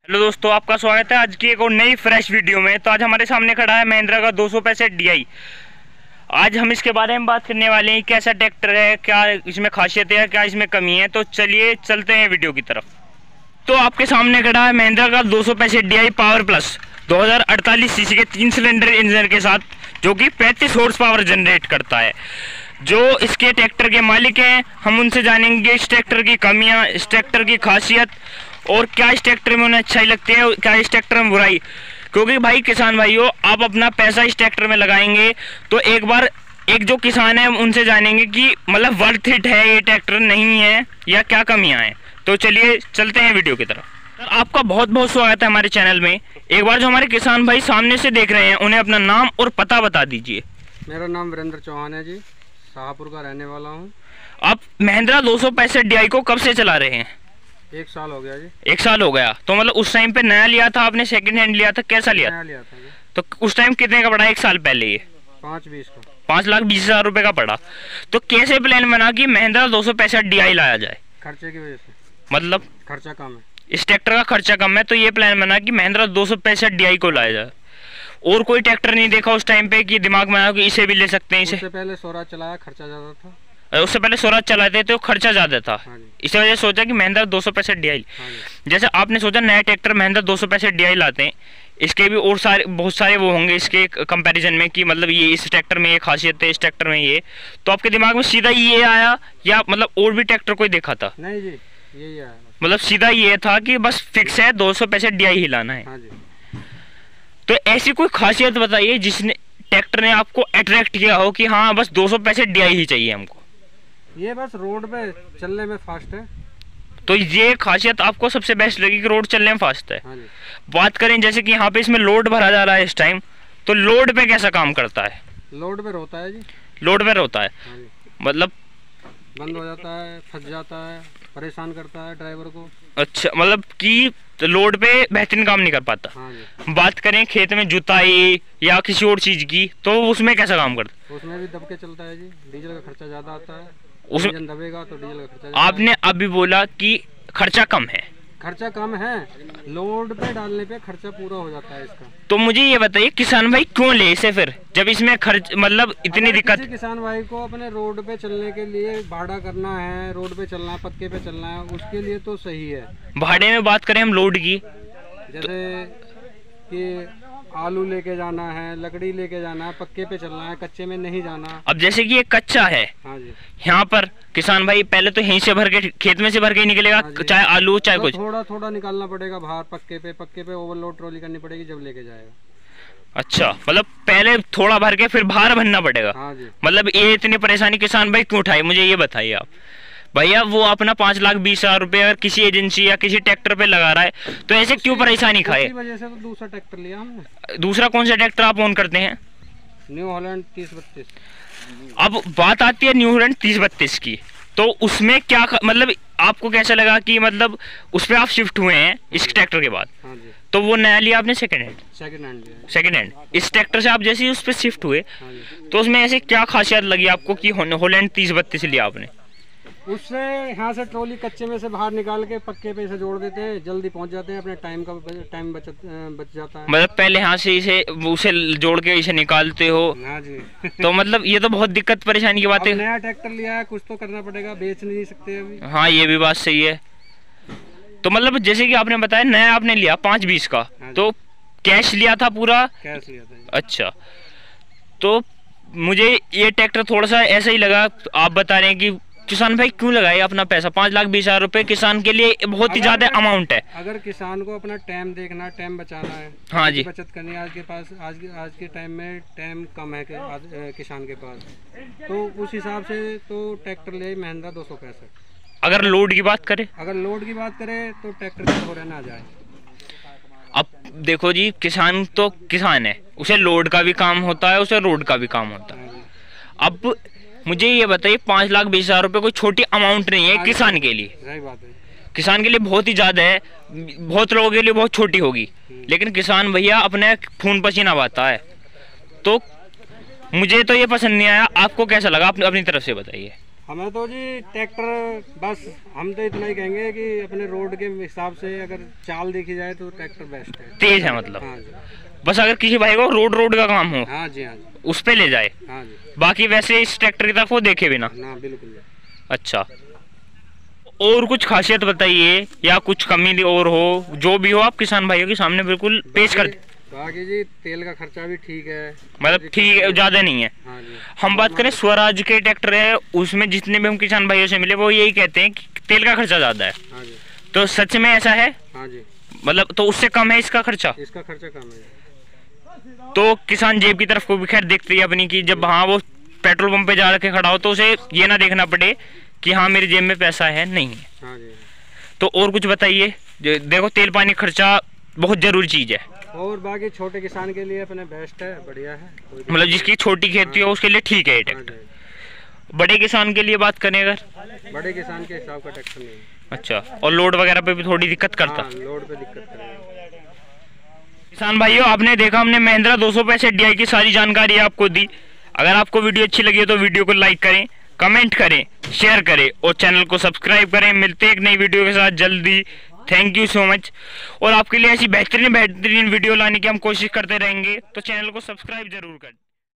Hello दोस्तों, आपका स्वागत है आज की एक और नई फ्रेश वीडियो में। तो आज हमारे सामने खड़ा है महिंद्रा का 265 DI। आज हम इसके बारे में बात करने वाले हैं। कैसा ट्रैक्टर है, क्या इसमें खासियत है, क्या इसमें कमी है। तो चलिए चलते हैं वीडियो की तरफ। तो आपके सामने खड़ा है महिंद्रा का 265 DI पावर प्लस 2048 सीसी के 3 सिलेंडर इंजन के साथ, जो कि 35 हॉर्स पावर जनरेट करता है। जो इसके ट्रैक्टर के मालिक हैं, हम उनसे जानेंगे इस ट्रैक्टर की कमियां, इस ट्रैक्टर की खासियत और क्या इस ट्रैक्टर में उन्हें अच्छाई लगती है, क्या इस ट्रैक्टर में बुराई। क्योंकि भाई किसान भाइयों, आप अपना पैसा इस ट्रैक्टर में लगाएंगे तो एक बार एक जो किसान है उनसे जानेंगे कि मतलब वर्थ इट है ये ट्रैक्टर, नहीं है, या क्या कमियां हैं। तो चलिए चलते हैं वीडियो की तरफ। सर, आपका बहुत बहुत स्वागत है हमारे चैनल में। एक बार जो हमारे किसान भाई सामने से देख रहे हैं, उन्हें अपना नाम और पता बता दीजिए। मेरा नाम वीरेंद्र चौहान है जी, शाहपुर का रहने वाला हूँ। आप महिंद्रा 265 DI को कब से चला रहे हैं? 1 साल हो गया जी। 1 साल हो गया। तो मतलब उस टाइम पे नया लिया था आपने, सेकंड हैंड लिया था, कैसा लिया? नया लिया था जी। तो उस टाइम कितने का पड़ा 1 साल पहले? ये 5,20 का। 5,20,000 रुपए का पड़ा। तो कैसे प्लान बना कि महिंद्रा 265 DI लाया जाए? खर्चे की वजह से। मतलब खर्चा कम है, इस ट्रैक्टर का खर्चा कम है, तो ये प्लान बना कि महिंद्रा 265 DI को लाया जाए। और कोई ट्रैक्टर नहीं देखा उस टाइम पे कि दिमाग में आया कि इसे भी ले सकते हैं? इसे उससे पहले स्वराज चलाया, खर्चा ज़्यादा था। उससे पहले स्वराज चलाते तो खर्चा ज़्यादा था। हाँ जी। इसी वजह से सोचा कि महिंद्रा 265 DI। हाँ जी। जैसे आपने सोचा नया ट्रैक्टर महिंद्रा 265 DI लाते हैं, इसके भी और सारे बहुत सारे वो होंगे इसके कंपैरिजन में कि मतलब ये इस ट्रैक्टर में ये खासियत है, इस ट्रैक्टर में ये, तो आपके दिमाग में सीधा ये आया या मतलब और भी ट्रैक्टर कोई देखा था? नहीं जी, यही आया। मतलब सीधा ये था कि बस फिक्स है 265 DI ही लाना है। हाँ जी। तो ऐसी कोई खासियत बताइए जिसने ट्रैक्टर ने आपको अट्रैक्ट किया हो कि हाँ बस 265 DI ही चाहिए हमको। ये बस रोड पे चलने में फास्ट है। तो ये खासियत आपको सबसे बेस्ट लगी कि रोड चलने में फास्ट है। हाँ जी। बात करें जैसे कि यहाँ पे इसमें लोड भरा जा रहा है इस टाइम, तो लोड पे कैसा काम करता है? लोड पे होता है जी। लोड पे होता है, हाँ जी। मतलब बंद हो जाता है, फंस जाता है, परेशान करता है ड्राइवर को। अच्छा, मतलब कि लोड पे बेहतरीन काम नहीं कर पाता। हाँ जी। बात करें खेत में जुताई या किसी और चीज की, तो उसमें कैसा काम करता है? उसमें भी दब के चलता है जी, डीजल का खर्चा ज़्यादा आता है। उसमें इंजन दबेगा तो डीजल का खर्चा ज़्यादा आपने अभी बोला कि खर्चा कम है। खर्चा कम है, लोड पे डालने पे खर्चा पूरा हो जाता है इसका। तो मुझे ये बताइए किसान भाई क्यों ले इसे फिर, जब इसमें खर्च मतलब इतनी दिक्कत। किसान भाई को अपने रोड पे चलने के लिए भाड़ा करना है, रोड पे चलना है, पक्के पे चलना है, उसके लिए तो सही है। भाड़े में बात करें हम लोड की, जैसे कि आलू लेके जाना है, लकड़ी लेके जाना है, पक्के पे चलना है, कच्चे में नहीं जाना। अब जैसे कि ये कच्चा है, हाँ जी। यहाँ पर किसान भाई पहले तो यहीं से भर के खेत में से भर के ही निकलेगा। हाँ, चाहे आलू चाहे तो कुछ थोड़ा थोड़ा निकालना पड़ेगा बाहर, पक्के पे ओवरलोड ट्रॉली करनी पड़ेगी जब लेके जाएगा। अच्छा, मतलब पहले थोड़ा भर के फिर बाहर भरना पड़ेगा। हाँ जी। मतलब ये इतनी परेशानी किसान भाई क्यों उठाए, मुझे ये बताइए आप। भैया वो अपना 5,20,000 रुपये अगर किसी एजेंसी या किसी ट्रैक्टर पे लगा रहा है, तो ऐसे क्यों परेशानी खाए? इसी वजह से तो दूसरा ट्रैक्टर लिया हमने। दूसरा कौन सा ट्रैक्टर आप ओन करते हैं? New Holland 30-32। अब बात आती है न्यू हॉलैंड 30-32 की, तो उसमें क्या मतलब आपको कैसा लगा कि मतलब उस पर आप शिफ्ट हुए हैं इस ट्रैक्टर के बाद? हाँ जी। तो वो नया लिया आपने सेकंड हैंड? सेकंड हैंड लिया। Second hand. इस ट्रैक्टर से आप जैसे ही उस पर शिफ्ट हुए, हाँ जी। तो उसमें ऐसे क्या खासियत लगी आपको कि हॉलैंड 30-32 लिया आपने? उससे यहाँ से ट्रॉली कच्चे में से बाहर निकाल के पक्के पे इसे जोड़ देते हैं, जल्दी पहुँच जाते हैं, अपने टाइम बच जाता है। मतलब पहले यहाँ से इसे उसे जोड़ के इसे निकालते हो? हाँ जी। तो मतलब ये तो बहुत दिक्कत परेशानी की बात है। नया ट्रैक्टर लिया है, कुछ तो करना पड़ेगा, बेच नहीं सकते अभी। हाँ, ये भी बात सही है। तो मतलब जैसे कि आपने बताया नया आपने लिया 5,20 का, हाँ, तो कैश लिया था पूरा? कैश लिया था। अच्छा, तो मुझे ये ट्रैक्टर थोड़ा सा ऐसा ही लगा। आप बता रहे हैं कि किसान भाई क्यों लगाए अपना पैसा 5,20,000 रुपये, किसान के लिए बहुत ही ज्यादा अमाउंट है। अगर किसान को अपना टाइम देखना, टाइम बचाना है, हाँ जी, बचत करनी है, आज के टाइम में टाइम कम है किसान के पास, तो उस हिसाब से तो ट्रैक्टर ले महिंद्रा 265। अगर लोड की बात करें, तो ट्रैक्टर हो रहना जाए। अब देखो जी, किसान तो किसान है, उसे लोड का भी काम होता है, उसे रोड का भी काम होता है। अब मुझे ये बताइए 5,20,000 रुपये कोई छोटी अमाउंट नहीं है किसान के लिए। सही बात है, किसान के लिए बहुत ही ज़्यादा है, बहुत लोगों के लिए बहुत छोटी होगी, लेकिन किसान भैया अपने खून पसीना बहाता है। तो मुझे तो ये पसंद नहीं आया, आपको कैसा लगा? अपनी तरफ से बताइए। हमें तो जी ट्रैक्टर, बस हम तो इतना ही कहेंगे कि अपने रोड के हिसाब से अगर चाल देखी जाए तो ट्रैक्टर बेस्ट है, तेज है मतलब। हाँ जी। बस अगर किसी भाई को रोड का काम हो, हाँ जी, हाँ जी, उस पे ले जाए। हाँ जी। बाकी वैसे इस ट्रैक्टर की तरफ वो देखे बिना ना, बिल्कुल। अच्छा, और कुछ खासियत बताइए या कुछ कमी और हो, जो भी हो आप किसान भाइयों के सामने बिल्कुल पेश कर। बाकी जी तेल का खर्चा भी ठीक है, मतलब ठीक है, ज्यादा नहीं है। हाँ जी। हम बात करें स्वराज के ट्रैक्टर है, उसमें जितने भी हम किसान भाइयों से मिले वो यही कहते हैं कि तेल का खर्चा ज्यादा है। हाँ जी। तो सच में ऐसा है? हाँ जी। मतलब तो उससे कम है इसका खर्चा? इसका खर्चा कम है। तो किसान जेब की तरफ को भी खैर देखती है अपनी की, जब हाँ वो पेट्रोल पंप पे जा के खड़ा हो तो उसे ये ना देखना पड़े कि हाँ मेरी जेब में पैसा है, नहीं है। हाँ जी। तो और कुछ बताइए। देखो तेल पानी खर्चा बहुत जरूरी चीज है, और बाकी छोटे किसान के लिए अपने बेस्ट है, बढ़िया है। मतलब जिसकी छोटी खेती हो उसके लिए ठीक है ये ट्रैक्टर। बड़े किसान के लिए बात करें अगर, बड़े किसान के हिसाब का ट्रैक्टर नहीं। अच्छा, और लोड वगैरह पे भी थोड़ी दिक्कत करता? हाँ, लोड पे दिक्कत करेगा। किसान भाइयों आपने देखा, हमने महिंद्रा 265 DI की सारी जानकारी आपको दी। अगर आपको वीडियो अच्छी लगी हो तो वीडियो को लाइक करें, कमेंट करें, शेयर करें और चैनल को सब्सक्राइब करें। मिलते हैं एक नई वीडियो के साथ जल्दी। Thank you so much. और आपके लिए ऐसी बेहतरीन वीडियो लाने की हम कोशिश करते रहेंगे, तो चैनल को सब्सक्राइब जरूर करें।